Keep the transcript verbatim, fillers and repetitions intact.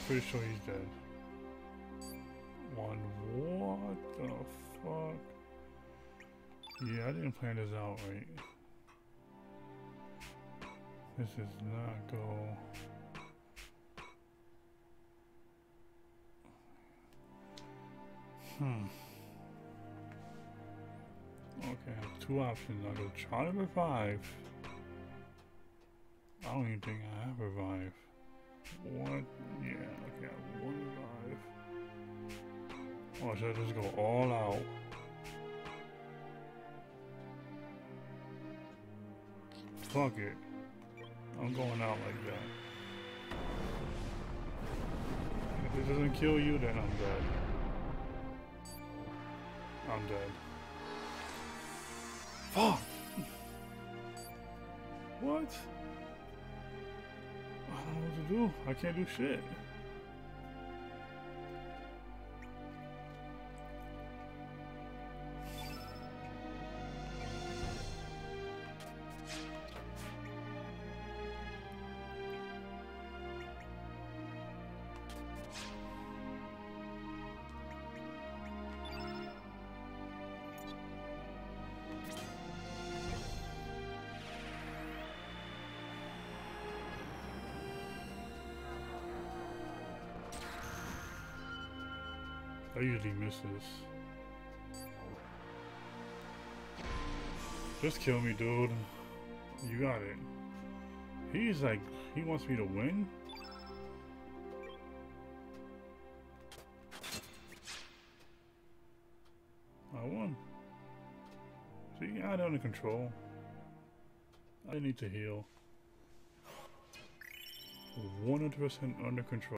pretty sure he's dead. One, what the fuck? Yeah, I didn't plan this out right. This is not go. Hmm. Okay, I have two options. I'll go try to revive. I don't even think I have revive. What? Yeah, okay, I have one revive. Or should I just go all out? Fuck it. I'm going out like that. If it doesn't kill you, then I'm dead. I'm dead. Fuck! What? I don't know what to do. I can't do shit. I usually miss this. Just kill me, dude. You got it. He's like, he wants me to win? I won. See, I had it under control. I need to heal. one hundred percent under control.